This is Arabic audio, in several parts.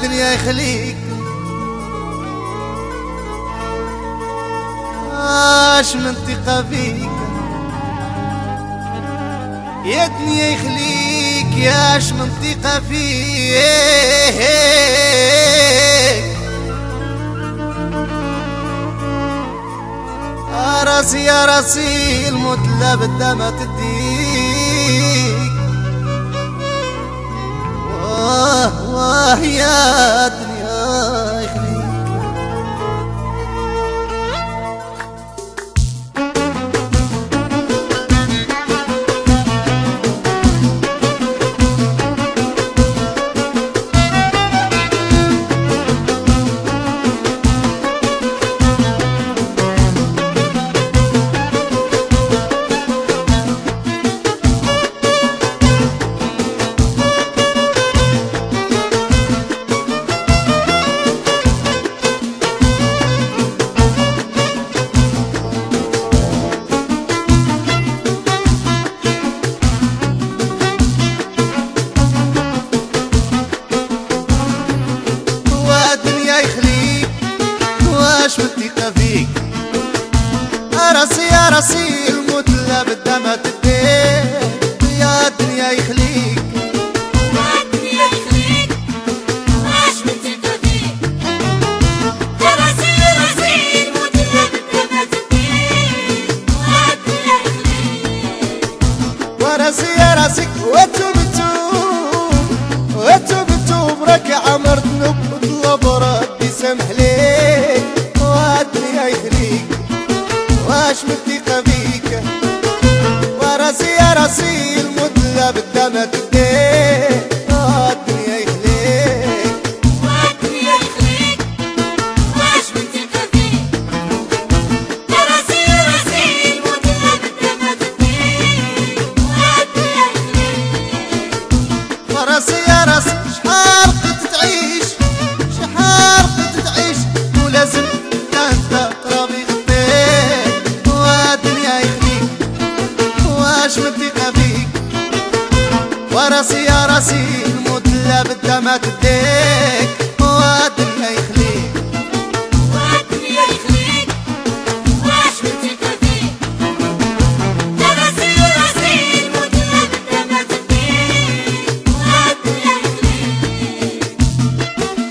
الدنيا يخليك واش من ثقة فيك يا الدنيا يخليك ياش من ثقة فيك راسي يا راسي الموت لا بدا ما تديك واه يا الدنيا يخليك واش من ثقة فيك راسي يا راسي الموت لا بدا ما تديك يا الدنيا يخليك والدنيا يخليك واش من ثقة فيك راسي يا راسي الموت لا بدا ما تديك والدنيا يخليك وراسي يا راسك وتوب راك عمر ذنوب وطلب ربي سامح ليك والدنيا يخليك واش من ثقة فيك وراسي يا راسي الموت لا بدا ما تديك والدنيا يخليك والدنيا يخليك واش من ثقة فيك راسي يا راسي الموت لا بدا ما تديك والدنيا يخليك وراسي يا راسي شحال قد تعيش ولازم انت راضي غطيك والدنيا يخليك واش من ثقة فيك وراسي يا راسي الموت لا بدا ما تديك والدنيا يخليك والدنيا يخليك واش من ثقة فيك راسي يا راسي الموت لا بدا ما تديك والدنيا يخليك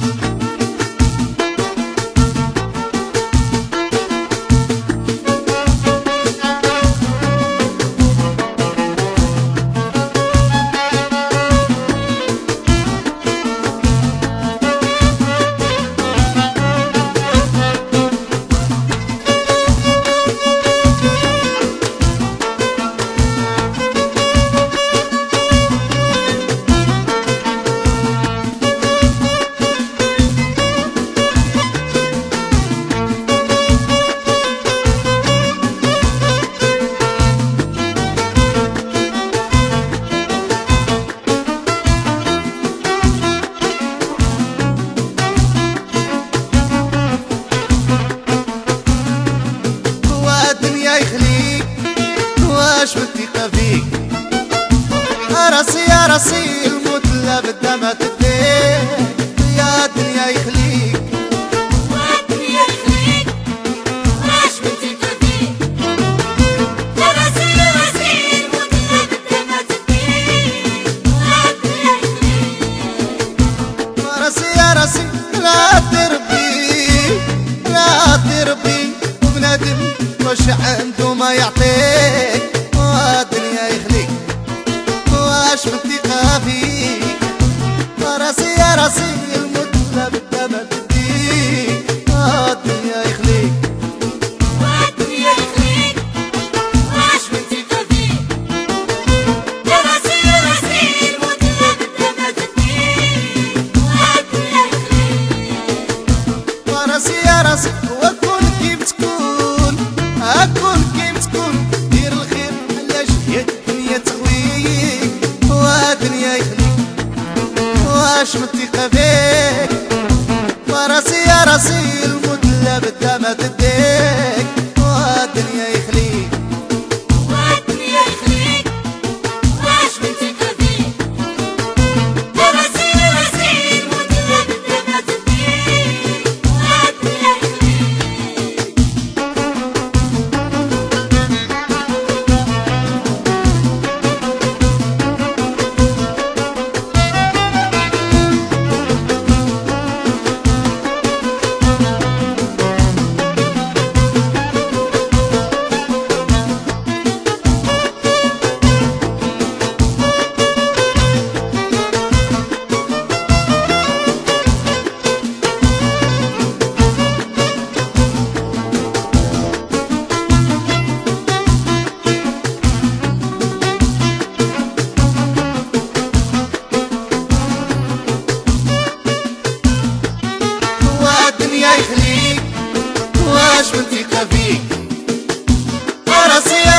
واش من ثقة فيك راسي يا راسي الموت لا بدا ما تديك يا الدنيا يخليك والدنيا يخليك واش من ثقة فيك راسي يا راسي الموت لا بدا ما تديك والدنيا يخليك راسي يا راسي لا تربي وبنادم واش عنده ما يعطيك والدنيا يخليك واش من ثقة فيك راسي يا راسي الموت لا بدا ما تديك والدنيا يخليك والدنيا يخليك واش من ثقة فيك راسي يا راسي الموت لا بدا ما تديك والدنيا يخليك راسي يا راسي وكون كيف تكون دير الخير علاش هي الدنيا تخويك والدنيا يخليك واش من ثقة فيك وراسي يا راسي الموت لا بدا ما تديك والدنيا يخليك والدنيا يخليك واش من ثقة فيك راسي يا راسي الموت لا واش من ثقة فيك. راسي